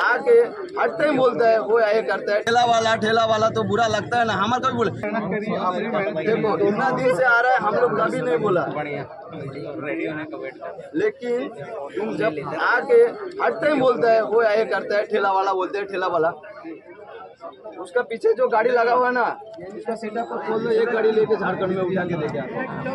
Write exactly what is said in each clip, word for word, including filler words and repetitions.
आके हर टाइम बोलता है वो ये करता है, ठेला वाला ठेला वाला तो बुरा लगता है ना, हमारे कभी बोले देखो इतना दिन से आ रहा है, हम लोग कभी नहीं बोला, लेकिन तुम जब आके हर टाइम बोलता है वो ये करता है, ठेला वाला बोलते हैं ठेला वाला। उसका पीछे जो गाड़ी लगा हुआ है ना, इसका सेटअप को खोल दो, एक गाड़ी लेके झारखंड में उठा के लेके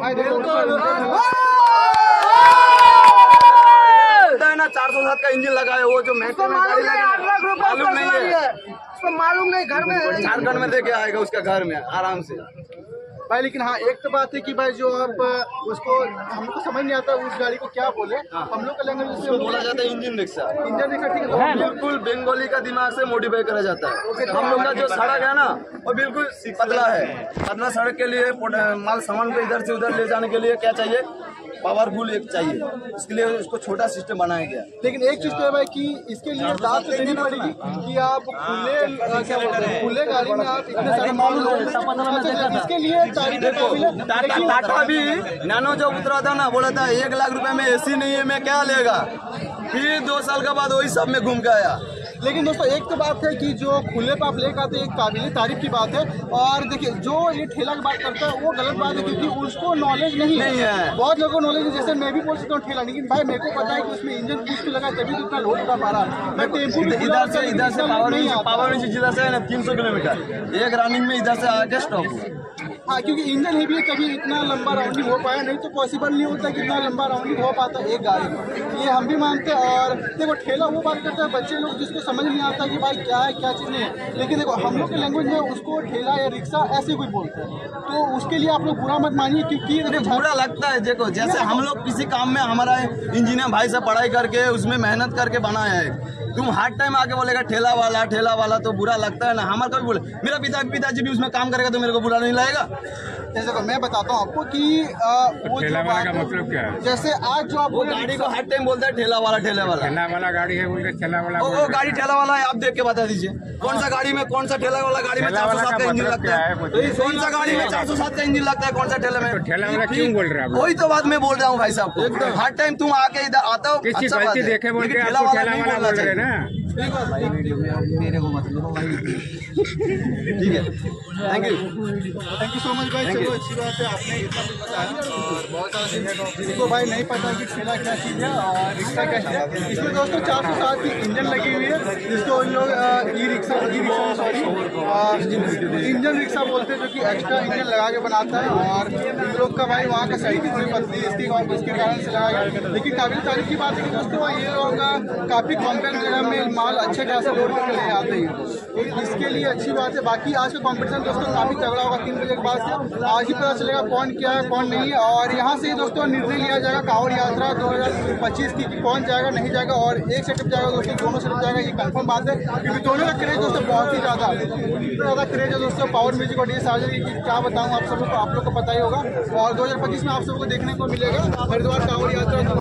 है ना, चार सौ सात का इंजन लगा है, वो जो महंगे में गाड़ी लगा मालूम नहीं है, उसको मालूम नहीं, घर में झारखंड में लेके आएगा उसका घर में आराम से भाई। लेकिन हाँ एक तो बात है कि भाई जो आप उसको हमको तो समझ नहीं आता उस गाड़ी को क्या बोले। हाँ। हम लोग का लैंग्वेज से बोला जाता है इंजन रिक्शा, इंजन रिक्शा ठीक है, बिल्कुल बंगाली का दिमाग से मॉडिफाई करा जाता है। हम लोग का जो सड़क है ना वो बिल्कुल पतला है, पतला सड़क के लिए माल सामान को इधर से उधर ले जाने के लिए क्या चाहिए, पावरफुल एक चाहिए, इसके लिए उसको छोटा सिस्टम बनाया गया। लेकिन एक चीज तो है भाई कि इसके लिए दाद तो देनी पड़ेगी कि आप खुले क्या बोलते हैं खुले गाड़ी में आप इतने सारे माल लोग, इसके लिए टाटा भी नैनो जो उतरा था ना, बोला था एक लाख रुपए में एसी नहीं है, मैं क्या लेगा, फिर दो साल के बाद वही सब में घूम के आया। लेकिन दोस्तों एक तो बात है कि जो खुले पे आप लेकर आते हैं एक काबिल तारीफ की बात है, और देखिए जो ये ठेला की बात करता है वो गलत बात है क्योंकि उसको नॉलेज नहीं, नहीं है। बहुत लोगों को नॉलेज है, जैसे मैं भी बोल सकता हूँ ठेला, लेकिन भाई मेरे को पता है कि उसमें इंजन कुछ तो लगा तभी तो इतना लोड उठा पा रहा। मैं टेम्पू इधर से इधर से पावर पावर जिला से है ना तीन सौ किलोमीटर एक रनिंग में इधर से आके स्टॉप हुआ। हाँ क्योंकि इंजन ही भी कभी इतना लंबा राउंडिंग हो पाया, नहीं तो पॉसिबल नहीं होता कि इतना लंबा राउंडिंग हो पाता एक गाड़ी में, ये हम भी मानते हैं। और देखो ठेला वो बात करते हैं बच्चे लोग जिसको समझ नहीं आता कि भाई क्या है क्या चीज़ नहीं है, लेकिन देखो हम लोग के लैंग्वेज में उसको ठेला या रिक्शा ऐसे कोई बोलते हैं, तो उसके लिए आप लोग बुरा मत मानिए क्योंकि बुरा लगता है। देखो जैसे हम लोग किसी काम में हमारा इंजीनियर भाई से पढ़ाई करके उसमें मेहनत करके बनाया है, तुम हर टाइम आके बोलेगा ठेला वाला ठेला वाला तो बुरा लगता है ना, हमारे कभी बोले मेरा पिता पिताजी भी उसमें काम करेगा तो मेरे को बुरा नहीं लगेगा। जैसे को मैं बताता हूँ आपको कि आ, वो ठेला वाला का मतलब क्या है, जैसे आज जो आप वो गाड़ी को हर टाइम बोलता है ठेला वाला ठेला वाला ठेला वाला गाड़ी है बोल के ठेला वाला, वो गाड़ी ठेला वाला है, आप देख के बता दीजिए कौन सा गाड़ी में कौन सा ठेला वाला गाड़ी में चार सौ सात का इंजन लगता है, कौन सा गाड़ी में चार सौ सात का इंजन लगता है, कौन सा ठेला में ठेला वाला क्यों बोल रहे हैं? वही तो बात मैं बोल रहा हूँ भाई साहब, हर टाइम तुम आके इधर आता हो किसी गलती देखे बोल के आपको ठेला वाला बोल रहे ना, मेरे को मतलब ठीक है। Thank you thank you so much भाई। चलो अच्छी बात है आपने इतना कुछ बताया, और बहुत सारा जिसको भाई नहीं पता कि ठेला क्या चीज़ है और रिक्शा क्या चीज़ है, इसमें दोस्तों चार सौ सात की इंजन लगी हुई है जिसको इन लोग e rickshaw e rickshaw sorry engine rickshaw बोलते हैं, जो कि एक्स्ट्रा इंजन लगा के बनाता है। और इन लोग का भाई वहाँ का सड़क थोड़ी पतली इसकी इसके कारण से लगा गया, लेकिन काबिल तारीफ की बात है कि दोस्तों ये लोग काफ़ी कॉम्पैक्ट जगह में माल अच्छे खासे लोड करके ले आते हैं, तो इसके लिए अच्छी बात है। बाकी आज का कॉम्पिटिशन दोस्तों काफ़ी तगड़ा होगा तीन बजे के बाद से, आज ही पता चलेगा कौन क्या है कौन नहीं है, और यहाँ से दोस्तों निर्णय लिया जाएगा कांवड़ यात्रा दो हज़ार पच्चीस की कि कौन जाएगा नहीं जाएगा, और एक सेटअप जाएगा दोस्तों दोनों सेटअप जाएगा, ये कंफर्म बात है क्योंकि दोनों का क्रेज दोस्तों बहुत ही ज़्यादा इतना ज़्यादा क्रेज है दोस्तों पावर म्यूजिक और डी एस की क्या बताऊँ आप सबको, आप लोग को पता ही होगा। और दो हज़ार पच्चीस में आप सबको देखने को मिलेगा हरिद्वार कांवड़ यात्रा।